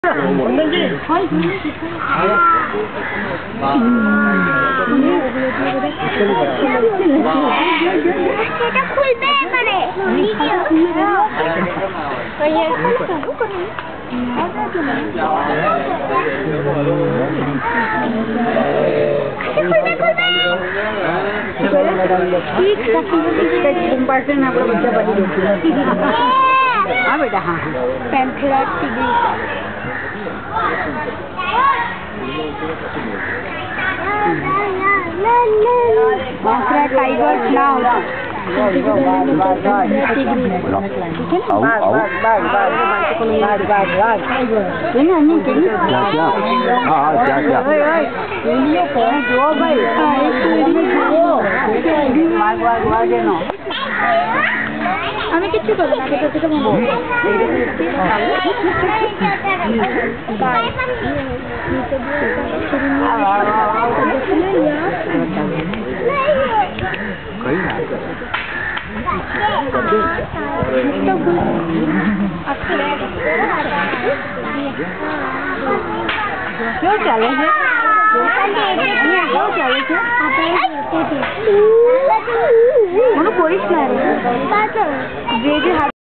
हाँ बेटा हाँ पैंथेरा टिग्रिस पैंथेरा टाइगर्स ना होता আমি কিছু করব না এটা থেকে বলবো क्यों चले हैं क्यों चले हैं कोई